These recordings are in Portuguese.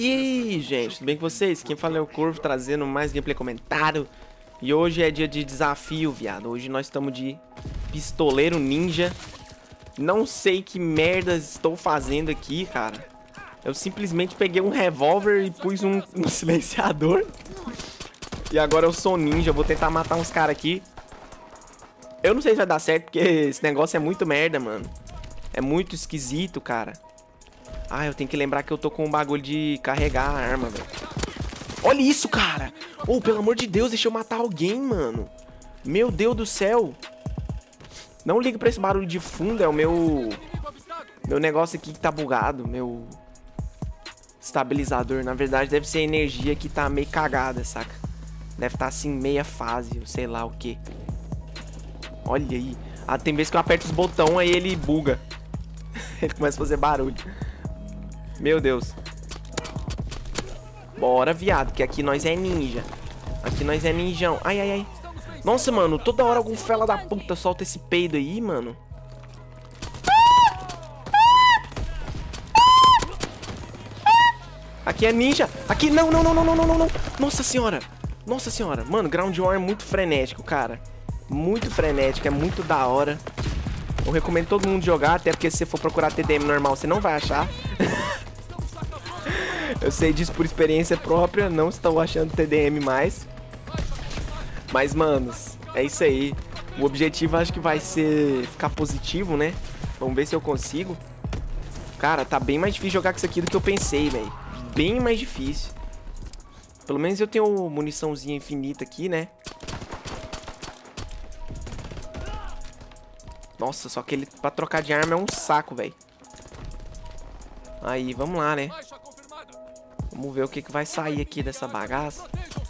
E aí, gente, tudo bem com vocês? Quem fala é o Corvo, trazendo mais gameplay comentário. E hoje é dia de desafio, viado. Hoje nós estamos de pistoleiro ninja. Não sei que merda estou fazendo aqui, cara. Eu simplesmente peguei um revólver e pus um silenciador. E agora eu sou ninja, eu vou tentar matar uns caras aqui. Eu não sei se vai dar certo, porque esse negócio é muito merda, mano. É muito esquisito, cara. Ah, eu tenho que lembrar que eu tô com um bagulho de carregar a arma, velho. Olha isso, cara! Oh, pelo amor de Deus, deixa eu matar alguém, mano. Meu Deus do céu. Não liga pra esse barulho de fundo, é o meu negócio aqui que tá bugado, meu estabilizador. Na verdade, deve ser a energia que tá meio cagada, saca? Deve estar assim, meia fase, ou sei lá o que. Olha aí. Ah, tem vezes que eu aperto os botões, aí ele buga. Ele começa a fazer barulho. Meu Deus. Bora, viado, que aqui nós é ninja. Aqui nós é ninjão. Ai, ai, ai. Nossa, mano, toda hora algum fela da puta solta esse peido aí, mano. Aqui é ninja. Aqui, não, não, não, não, não, não, não, não. Nossa senhora. Nossa senhora. Mano, Ground War é muito frenético, cara. Muito frenético, é muito da hora. Eu recomendo todo mundo jogar, até porque se você for procurar TDM normal, você não vai achar. Eu sei disso por experiência própria, não estou achando TDM mais. Mas, manos, é isso aí. O objetivo acho que vai ser ficar positivo, né? Vamos ver se eu consigo. Cara, tá bem mais difícil jogar com isso aqui do que eu pensei, velho. Bem mais difícil. Pelo menos eu tenho muniçãozinha infinita aqui, né? Nossa, só que ele pra trocar de arma é um saco, velho. Aí, vamos lá, né? Vamos ver o que vai sair aqui dessa bagaça.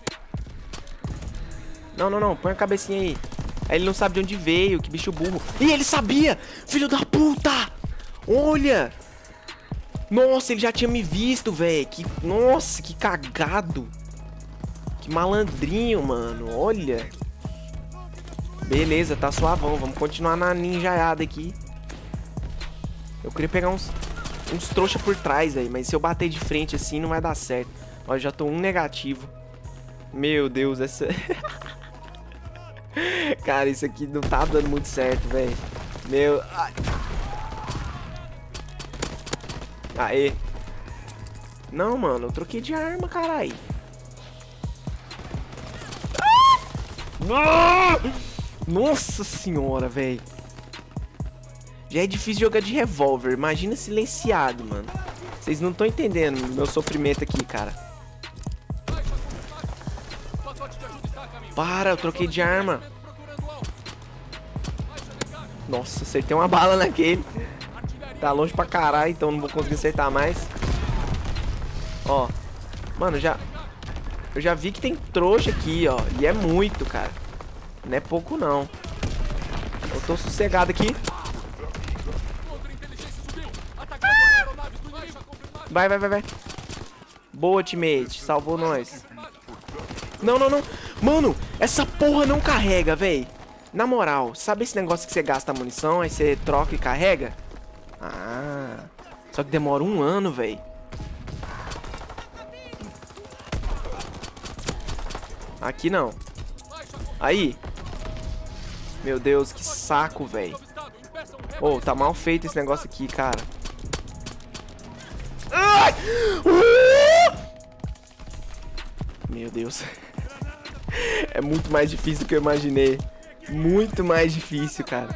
Não, não, não. Põe a cabecinha aí. Aí ele não sabe de onde veio. Que bicho burro. Ih, ele sabia! Filho da puta! Olha! Nossa, ele já tinha me visto, velho. Nossa, que cagado. Que malandrinho, mano. Olha. Beleza, tá suavão. Vamos continuar na ninjaiada aqui. Eu queria pegar uns trouxa por trás, velho. Mas se eu bater de frente assim, não vai dar certo. Ó, já tô um negativo. Meu Deus, essa... Cara, isso aqui não tá dando muito certo, velho. Meu... Ai. Aê. Não, mano, eu troquei de arma, caralho. Nossa senhora, velho. Já é difícil jogar de revólver. Imagina silenciado, mano. Vocês não estão entendendo meu sofrimento aqui, cara. Para, eu troquei de arma. Nossa, acertei uma bala naquele. Tá longe pra caralho, então não vou conseguir acertar mais. Ó. Mano, eu já vi que tem trouxa aqui, ó. E é muito, cara. Não é pouco, não. Eu tô sossegado aqui. Vai, vai, vai, vai. Boa, teammate. Salvou nós. Não, não, não. Mano, essa porra não carrega, véi. Na moral, sabe esse negócio que você gasta a munição, aí você troca e carrega? Ah, só que demora um ano, véi. Aqui não. Aí. Meu Deus, que saco, véi. Oh, tá mal feito esse negócio aqui, cara. Ai! Meu Deus. É muito mais difícil do que eu imaginei. Muito mais difícil, cara.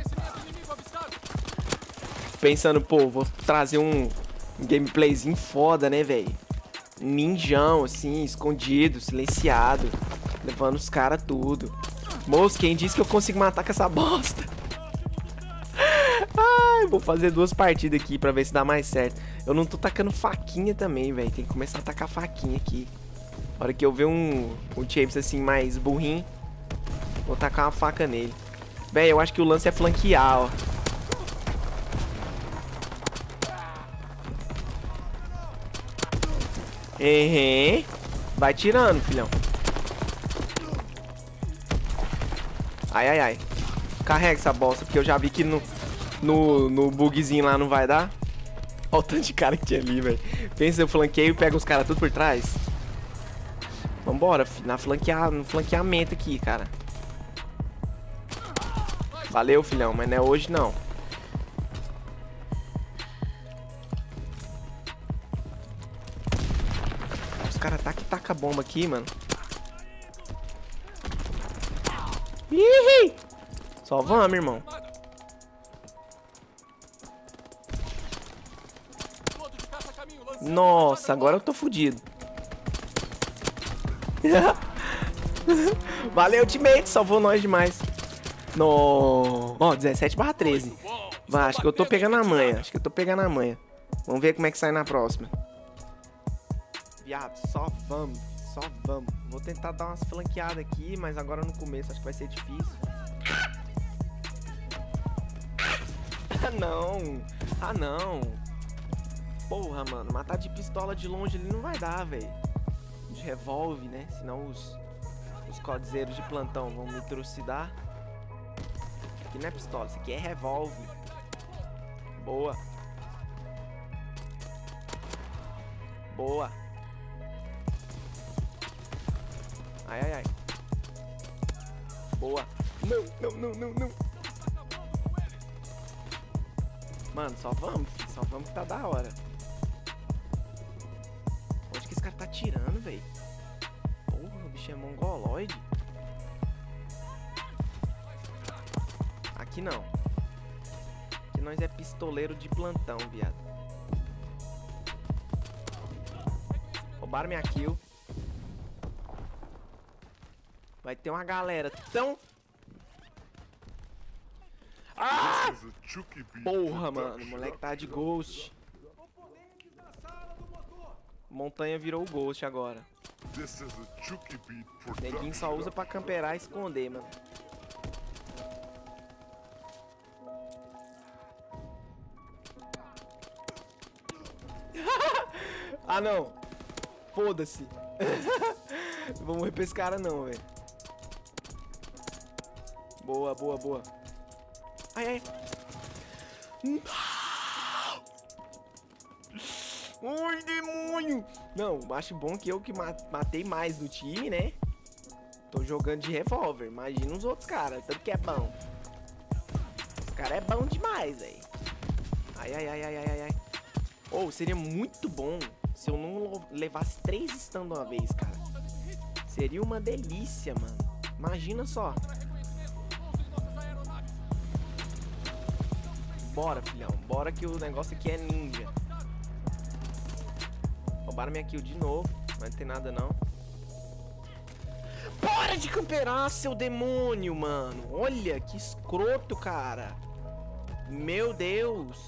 Pensando, pô, vou trazer um gameplayzinho foda, né, velho? Ninjão, assim, escondido, silenciado. Levando os caras tudo. Moço, quem disse que eu consigo matar com essa bosta? Ai, vou fazer 2 partidas aqui pra ver se dá mais certo. Eu não tô tacando faquinha também, velho. Tem que começar a tacar faquinha aqui. A hora que eu ver um James assim mais burrinho, vou tacar uma faca nele. Véi, eu acho que o lance é flanquear, ó. Vai tirando, filhão. Ai, ai, ai. Carrega essa bosta, porque eu já vi que no bugzinho lá não vai dar. Olha o tanto de cara que tinha ali, velho. Pensa, eu flanqueio e pego os caras tudo por trás. Vambora, filho. No flanqueamento aqui, cara. Valeu, filhão, mas não é hoje, não. Os caras taca bomba aqui, mano. Ih! Só vamos, irmão. Nossa, agora eu tô fudido. Valeu, teammate. Salvou nós demais. No... Ó, 17/13. Vai, acho que eu tô pegando a manha. Vamos ver como é que sai na próxima. Viado, só vamos. Vou tentar dar umas flanqueadas aqui, mas agora no começo acho que vai ser difícil. Ah, não. Porra, mano. Matar de pistola de longe ali não vai dar, velho. De revólver, né? Senão os codizeiros de plantão vão me trucidar. Isso aqui não é pistola, isso aqui é revólver. Boa. Ai. Boa. Não. Mano, só vamos, filho. Só vamos que tá da hora. Onde que esse cara tá atirando, velho? Porra, o bicho é mongoloide. Aqui não. Aqui nós é pistoleiro de plantão, viado. Roubaram minha kill. Vai ter uma galera tão... Ah! Porra, mano. O moleque tá de ghost. Montanha virou o ghost agora. Neguinho só usa pra camperar e esconder, mano. Ah, não. Foda-se. Não vou morrer pra esse cara, não, velho. Boa. Ai. Ai, demônio. Não, acho bom que eu que matei mais no time, né? Tô jogando de revólver. Imagina os outros caras, tanto que é bom. Esse cara é bom demais, velho. Ai. Oh, seria muito bom se eu não levasse 3 stun de uma vez, cara. Seria uma delícia, mano. Imagina só. Bora, filhão. Bora que o negócio aqui é ninja. Roubaram minha kill de novo. Mas não tem nada, não. Bora de camperar, seu demônio, mano. Olha, que escroto, cara. Meu Deus.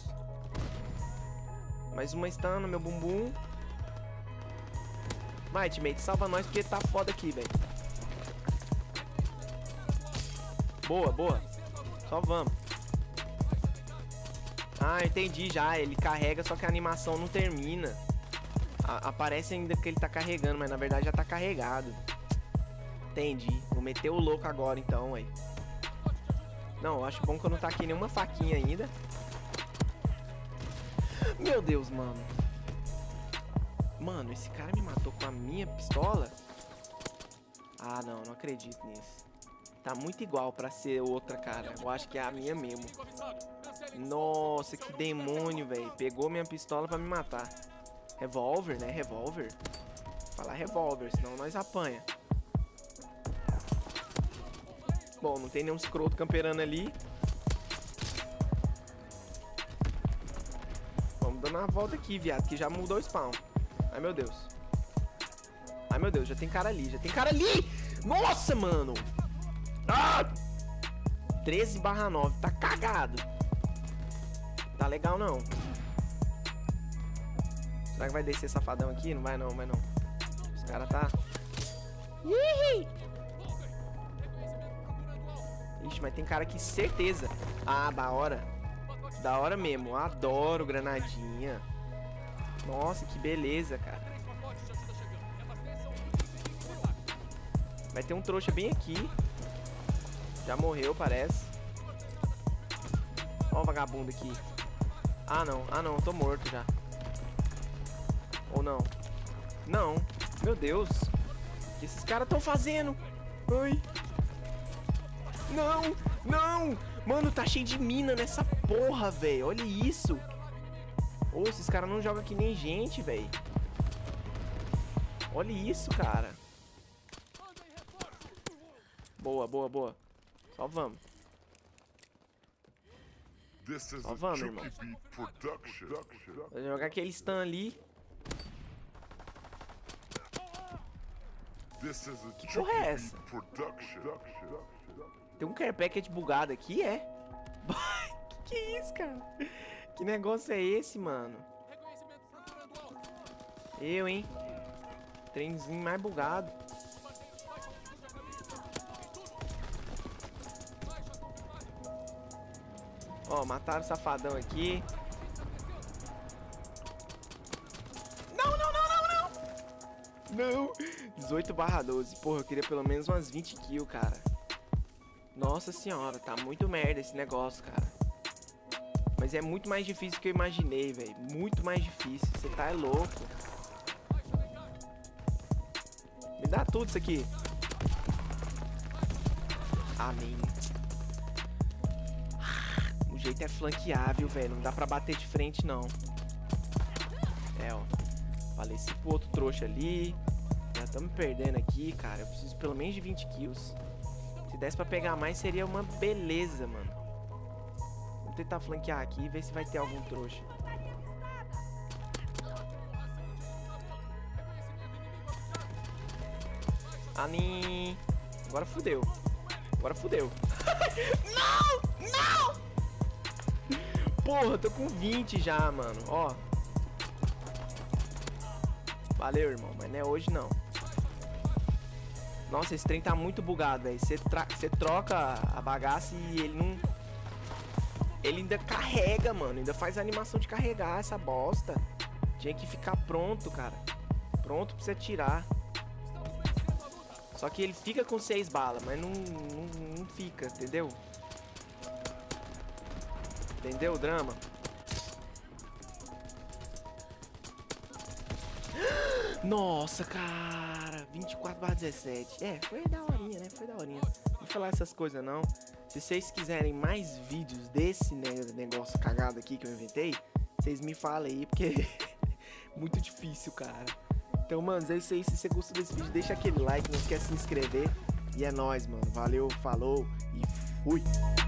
Mais uma stun no meu bumbum. Vai, teammate, salva nós porque tá foda aqui, velho. Boa. Só vamos. Ah, entendi já. Ele carrega, só que a animação não termina. Aparece ainda que ele tá carregando, mas na verdade já tá carregado. Entendi. Vou meter o louco agora então, aí. Não, eu acho bom que eu não taquei nenhuma faquinha ainda. Meu Deus, mano. Mano, esse cara me matou com a minha pistola? Ah, não acredito nisso. Tá muito igual pra ser outra, cara. Eu acho que é a minha mesmo. Nossa, que demônio, velho. Pegou minha pistola pra me matar. Revólver, né? Revólver. Falar revólver, senão nós apanha. Bom, não tem nenhum escroto camperando ali. Vamos dando uma volta aqui, viado, que já mudou o spawn. Ai, meu Deus. Já tem cara ali, Nossa, mano. Ah! 13/9, tá cagado. Tá legal, não. Será que vai descer safadão aqui? Não vai não. Os caras tá... Ixi, mas tem cara aqui, certeza. Ah, da hora. Da hora mesmo. Adoro granadinha. Nossa, que beleza, cara. Vai ter um trouxa bem aqui. Já morreu, parece. Ó o vagabundo aqui. Ah, não, tô morto já. Ou não? Não. Meu Deus. O que esses caras estão fazendo? Ai. Não, não. Mano, tá cheio de mina nessa porra, velho. Olha isso. Ô, esses caras não jogam que nem gente, velho. Olha isso, cara. Boa, boa, boa. Só vamos. Só vamos, irmão. Vou jogar aquele stun ali. Que porra é essa? Tem um care package bugado aqui, é? Que é isso, cara? Que negócio é esse, mano? Eu, hein? Trenzinho mais bugado. Ó, mataram o safadão aqui. Não, não, não, não, não! Não! 18/12. Porra, eu queria pelo menos umas 20 kills, cara. Nossa senhora, tá muito merda esse negócio, cara. Mas é muito mais difícil do que eu imaginei, velho. Muito mais difícil. Você tá louco. Me dá tudo isso aqui. Amém. O jeito é flanqueável, velho. Não dá pra bater de frente, não. É, ó. Faleci pro outro trouxa ali. Já estamos perdendo aqui, cara. Eu preciso pelo menos de 20 kills. Se desse pra pegar mais, seria uma beleza, mano. Vou tentar flanquear aqui e ver se vai ter algum trouxa. Anim. Agora fudeu. Agora fudeu. Não! Não! Porra, tô com 20 já, mano. Ó. Valeu, irmão. Mas não é hoje, não. Nossa, esse trem tá muito bugado, velho. Você troca a bagaça e ele não... Ele ainda carrega, mano. Ainda faz a animação de carregar essa bosta. Tinha que ficar pronto, cara. Pronto pra você atirar. Só que ele fica com 6 balas, mas não fica, entendeu? Entendeu o drama? Nossa, cara. 24/17. É, foi daorinha, né? Foi daorinha. Não vou falar essas coisas, não. Se vocês quiserem mais vídeos desse negócio cagado aqui que eu inventei, vocês me falem aí, porque é muito difícil, cara. Então, mano, é isso aí. Se você gostou desse vídeo, deixa aquele like, não esquece de se inscrever. E é nóis, mano. Valeu, falou e fui!